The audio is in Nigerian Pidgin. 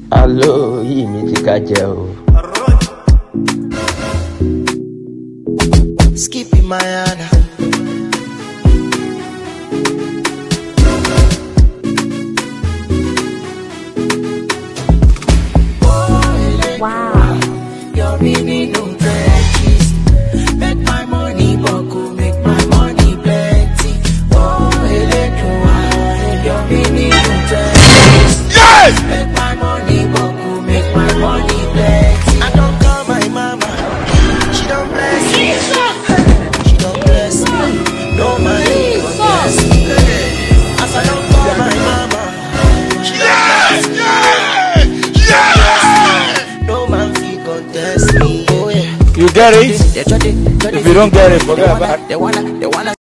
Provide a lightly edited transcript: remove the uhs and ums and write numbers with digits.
Hello, yìí mi ti ká jẹ o. Skip in my hand. Wow. You're really no practice. Make my money buckle, make my money plenty. Oh, you're really no practice. Yes! Make my money buckle, make my money plenty. I don't call my mama. She don't bless me. She don't bless me. No money don't bless me. As I don't call my mama. She don't bless me. No man feel contest me. Oh yeah. You get it? If you don't get it, forget about it. They wanna